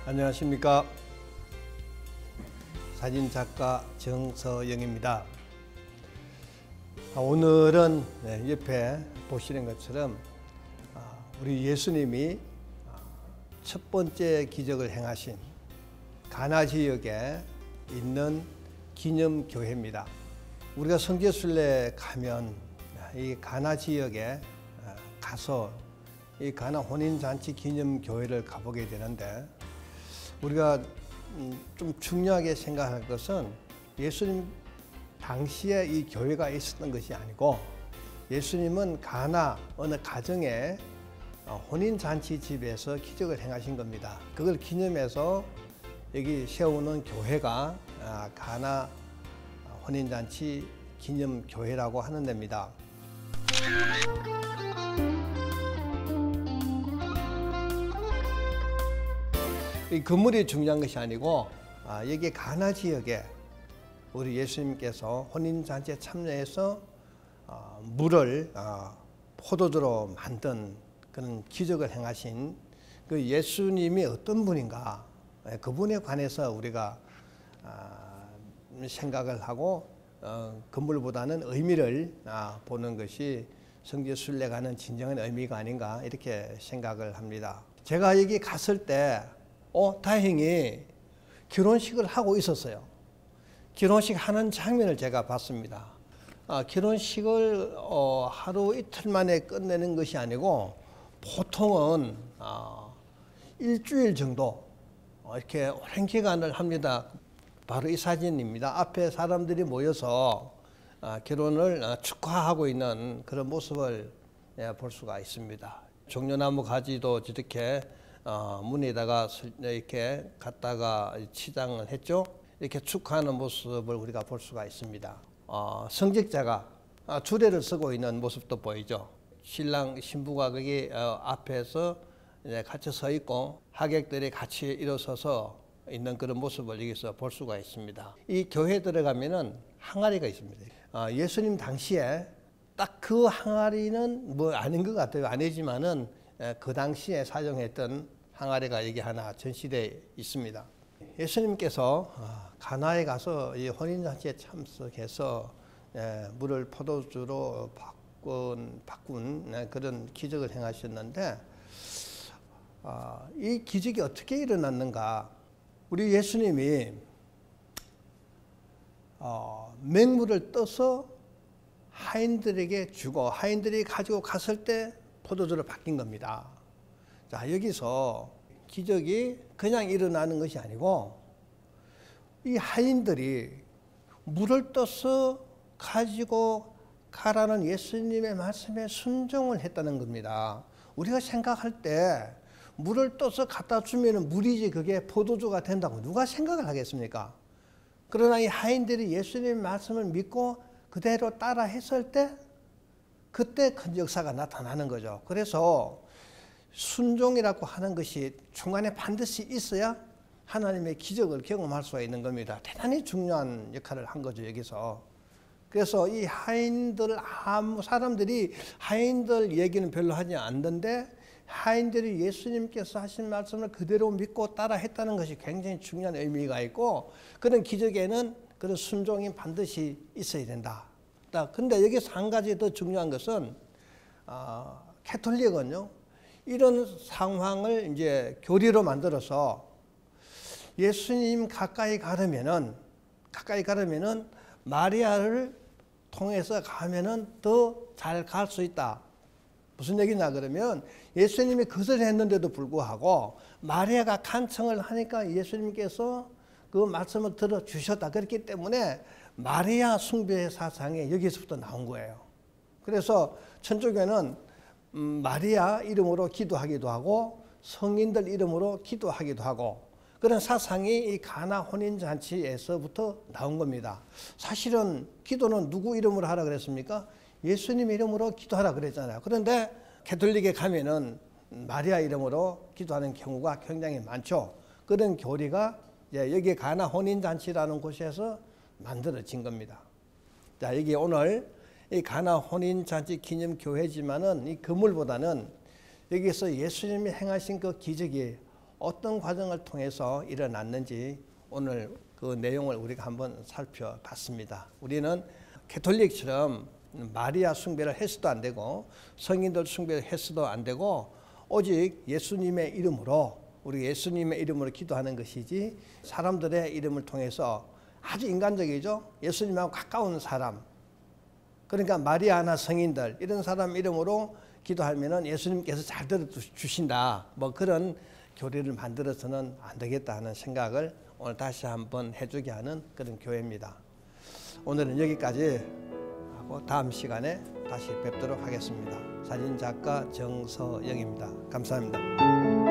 안녕하십니까. 사진작가 정서영입니다. 오늘은 옆에 보시는 것처럼 우리 예수님이 첫 번째 기적을 행하신 가나 지역에 있는 기념교회입니다. 우리가 성지순례 가면 이 가나 지역에 가서 이 가나 혼인잔치 기념교회를 가보게 되는데, 우리가 좀 중요하게 생각할 것은 예수님 당시에 이 교회가 있었던 것이 아니고, 예수님은 가나 어느 가정에 혼인잔치 집에서 기적을 행하신 겁니다. 그걸 기념해서 여기 세우는 교회가 가나 혼인잔치 기념교회라고 하는 데입니다. 이 건물이 중요한 것이 아니고, 여기 가나 지역에 우리 예수님께서 혼인잔치에 참여해서 물을 포도주로 만든 그런 기적을 행하신 그 예수님이 어떤 분인가, 그분에 관해서 우리가 생각을 하고 건물보다는 의미를 보는 것이 성지순례 가는 진정한 의미가 아닌가, 이렇게 생각을 합니다. 제가 여기 갔을 때 다행히 결혼식을 하고 있었어요. 결혼식 하는 장면을 제가 봤습니다. 결혼식을 하루 이틀 만에 끝내는 것이 아니고, 보통은 일주일 정도 이렇게 오랜 기간을 합니다. 바로 이 사진입니다. 앞에 사람들이 모여서 결혼을 축하하고 있는 그런 모습을 볼 수가 있습니다. 종려나무 가지도 이렇게 문에다가 이렇게 갖다가 치장을 했죠. 이렇게 축하하는 모습을 우리가 볼 수가 있습니다. 성직자가 주례를 쓰고 있는 모습도 보이죠. 신랑 신부가 거기 앞에서 같이 서 있고, 하객들이 같이 일어서서 있는 그런 모습을 여기서 볼 수가 있습니다. 이 교회에 들어가면은 항아리가 있습니다. 예수님 당시에 딱 그 항아리는 뭐 아닌 것 같아요. 아니지만은 그 당시에 사용했던 항아리가 여기 하나 전시되어 있습니다. 예수님께서 가나에 가서 이 혼인잔치에 참석해서 물을 포도주로 바꾼 그런 기적을 행하셨는데, 이 기적이 어떻게 일어났는가? 우리 예수님이 맹물을 떠서 하인들에게 주고, 하인들이 가지고 갔을 때 포도주로 바뀐 겁니다. 자, 여기서 기적이 그냥 일어나는 것이 아니고, 이 하인들이 물을 떠서 가지고 가라는 예수님의 말씀에 순종을 했다는 겁니다. 우리가 생각할 때 물을 떠서 갖다 주면 물이지 그게 포도주가 된다고 누가 생각을 하겠습니까? 그러나 이 하인들이 예수님의 말씀을 믿고 그대로 따라 했을 때, 그때 큰 역사가 나타나는 거죠. 그래서 순종이라고 하는 것이 중간에 반드시 있어야 하나님의 기적을 경험할 수가 있는 겁니다. 대단히 중요한 역할을 한 거죠, 여기서. 그래서 이 하인들, 사람들이 하인들 얘기는 별로 하지 않는데, 하인들이 예수님께서 하신 말씀을 그대로 믿고 따라 했다는 것이 굉장히 중요한 의미가 있고, 그런 기적에는 그런 순종이 반드시 있어야 된다. 근데 여기서 한 가지 더 중요한 것은, 캐톨릭은요, 이런 상황을 이제 교리로 만들어서 예수님 가까이 가려면은 마리아를 통해서 가면은 더 잘 갈 수 있다. 무슨 얘기냐 그러면, 예수님이 그것을 했는데도 불구하고 마리아가 간청을 하니까 예수님께서 그 말씀을 들어주셨다. 그렇기 때문에 마리아 숭배 사상이 여기서부터 나온 거예요. 그래서 천주교는 마리아 이름으로 기도하기도 하고, 성인들 이름으로 기도하기도 하고, 그런 사상이 이 가나 혼인잔치에서부터 나온 겁니다. 사실은 기도는 누구 이름으로 하라 그랬습니까? 예수님 이름으로 기도하라 그랬잖아요. 그런데 캐톨릭에 가면은 마리아 이름으로 기도하는 경우가 굉장히 많죠. 그런 교리가 여기 가나 혼인잔치라는 곳에서 만들어진 겁니다. 자, 여기 오늘 이 가나 혼인잔치 기념교회지만은 이 건물보다는 여기서 예수님이 행하신 그 기적이 어떤 과정을 통해서 일어났는지 오늘 그 내용을 우리가 한번 살펴봤습니다. 우리는 가톨릭처럼 마리아 숭배를 해서도 안 되고 성인들 숭배를 해서도 안 되고 오직 예수님의 이름으로 우리 예수님의 이름으로 기도하는 것이지 사람들의 이름을 통해서 아주 인간적이죠. 예수님하고 가까운 사람 그러니까 마리아나 성인들 이런 사람 이름으로 기도하면은 예수님께서 잘 들어주신다. 뭐 그런 교리를 만들어서는 안 되겠다 하는 생각을 오늘 다시 한번 해주게 하는 그런 교회입니다. 오늘은 여기까지 하고 다음 시간에 다시 뵙도록 하겠습니다. 사진작가 정서영입니다. 감사합니다.